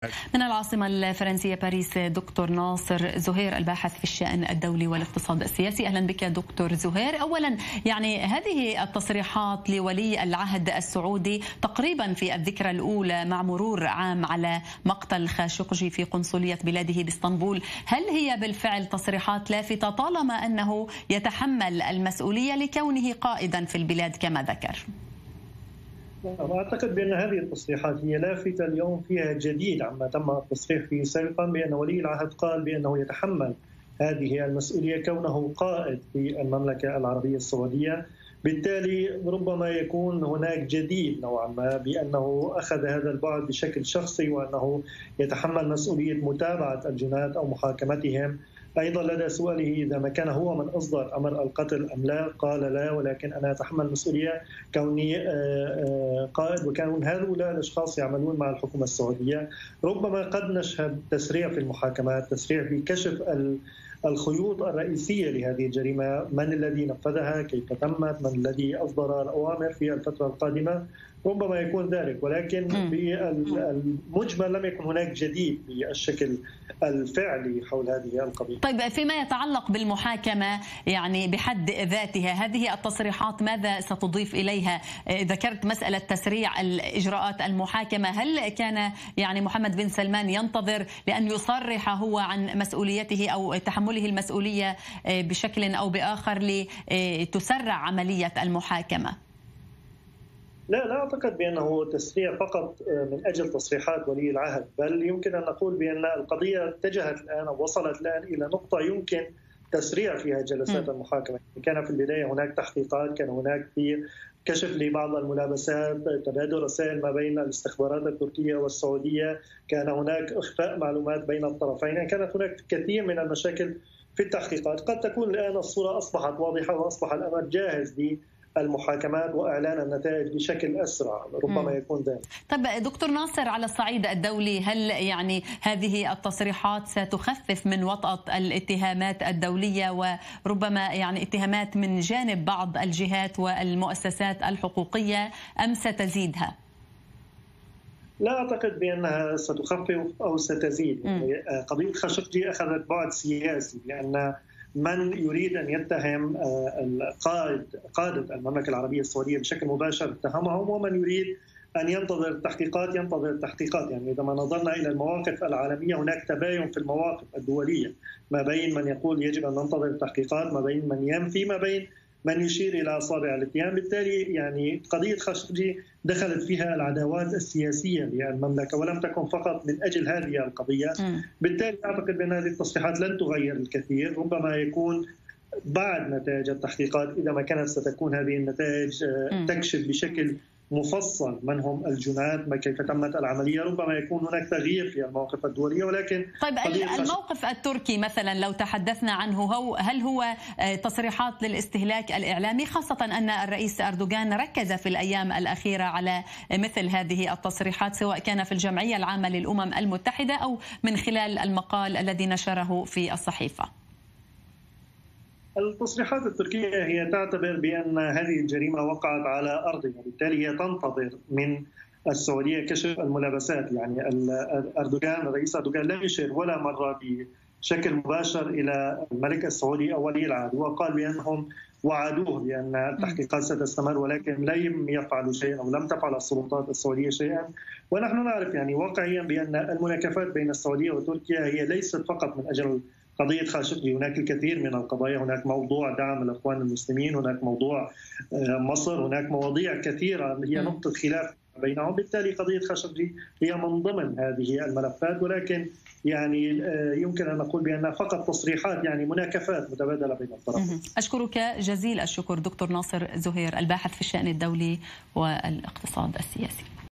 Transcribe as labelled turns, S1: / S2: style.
S1: من العاصمة الفرنسية باريس دكتور ناصر زهير الباحث في الشأن الدولي والاقتصاد السياسي. أهلا بك دكتور زهير. أولا يعني هذه التصريحات لولي العهد السعودي تقريبا في الذكرى الأولى مع مرور عام على مقتل خاشقجي في قنصلية بلاده باسطنبول، هل هي بالفعل تصريحات لافتة طالما أنه يتحمل المسؤولية لكونه قائدا في البلاد كما ذكر؟
S2: أعتقد بأن هذه التصريحات هي لافتة اليوم، فيها جديد عما تم التصريح فيه سابقا بأن ولي العهد قال بأنه يتحمل هذه المسؤولية كونه قائد في المملكة العربية السعودية. بالتالي ربما يكون هناك جديد نوعا ما بأنه أخذ هذا البعد بشكل شخصي وأنه يتحمل مسؤولية متابعة الجناة أو محاكمتهم. أيضا لدى سؤاله إذا ما كان هو من أصدر أمر القتل أم لا، قال لا، ولكن أنا أتحمل مسؤولية كوني قائد وكون هؤلاء الأشخاص يعملون مع الحكومة السعودية. ربما قد نشهد تسريع في المحاكمات، تسريع في كشف الخيوط الرئيسية لهذه الجريمة، من الذي نفذها، كيف تمت، من الذي أصدر الأوامر في الفترة القادمة. ربما يكون ذلك، ولكن بالمجمل لم يكن هناك جديد بالشكل الفعلي حول هذه القضية.
S1: طيب فيما يتعلق بالمحاكمة يعني بحد ذاتها، هذه التصريحات ماذا ستضيف إليها؟ ذكرت مسألة تسريع الإجراءات المحاكمة، هل كان يعني محمد بن سلمان ينتظر لأن يصرح هو عن مسؤوليته أو تحمله المسؤولية بشكل أو بآخر لتسرع عملية المحاكمة؟
S2: لا أعتقد بأنه تسريع فقط من أجل تصريحات ولي العهد، بل يمكن أن نقول بأن القضية اتجهت الآن أو وصلت الآن إلى نقطة يمكن تسريع فيها جلسات المحاكمة. كان في البداية هناك تحقيقات، كان هناك في كشف لبعض الملابسات، تبادل رسائل ما بين الاستخبارات التركية والسعودية، كان هناك إخفاء معلومات بين الطرفين، كانت هناك كثير من المشاكل في التحقيقات. قد تكون الآن الصورة أصبحت واضحة وأصبح الأمر جاهز المحاكمات وإعلان النتائج بشكل أسرع، ربما يكون ذلك.
S1: طب دكتور ناصر، على الصعيد الدولي هل يعني هذه التصريحات ستخفف من وطأة الاتهامات الدولية وربما يعني اتهامات من جانب بعض الجهات والمؤسسات الحقوقية أم ستزيدها؟
S2: لا أعتقد بأنها ستخفف أو ستزيد. قضية خاشقجي أخذت بعد سياسي، لأن من يريد أن يتهم قادة المملكة العربية السعودية بشكل مباشر اتهمهم، ومن يريد أن ينتظر التحقيقات ينتظر التحقيقات. يعني إذا ما نظرنا إلى المواقف العالمية هناك تباين في المواقف الدولية ما بين من يقول يجب أن ننتظر التحقيقات، ما بين من ينفي، ما بين من يشير إلى أصابع الاتهام. بالتالي يعني قضية خاشقجي دخلت فيها العداوات السياسية للمملكة ولم تكن فقط من أجل هذه القضية. بالتالي أعتقد بأن هذه التصريحات لن تغير الكثير، ربما يكون بعد نتائج التحقيقات إذا ما كانت ستكون هذه النتائج تكشف بشكل مفصل من هم الجناة، كيف تمت العملية، ربما يكون هناك تغيير في المواقف الدولية. ولكن
S1: طيب الموقف التركي مثلا لو تحدثنا عنه، هل هو تصريحات للاستهلاك الإعلامي، خاصة أن الرئيس أردوغان ركز في الأيام الأخيرة على مثل هذه التصريحات سواء كان في الجمعية العامة للأمم المتحدة أو من خلال المقال الذي نشره في الصحيفة؟
S2: التصريحات التركية هي تعتبر بأن هذه الجريمة وقعت على أرضها، وبالتالي هي تنتظر من السعودية كشف الملابسات. يعني الرئيس أردوغان لم يشير ولا مرة بشكل مباشر إلى الملك السعودي أو ولي العهد، وقال بأنهم وعدوه بأن التحقيقات ستستمر، ولكن لم يفعلوا شيئا أو لم تفعل السلطات السعودية شيئا. ونحن نعرف يعني واقعيا بأن المناكفات بين السعودية وتركيا هي ليست فقط من أجل قضية خاشقجي، هناك الكثير من القضايا، هناك موضوع دعم الإخوان المسلمين، هناك موضوع مصر، هناك مواضيع كثيرة هي نقطة خلاف بينهم. بالتالي قضية خاشقجي هي من ضمن هذه الملفات، ولكن يعني يمكن أن نقول بأنها فقط تصريحات، يعني مناكفات متبادلة بين الطرفين.
S1: أشكرك جزيل الشكر دكتور ناصر زهير الباحث في الشأن الدولي والاقتصاد السياسي.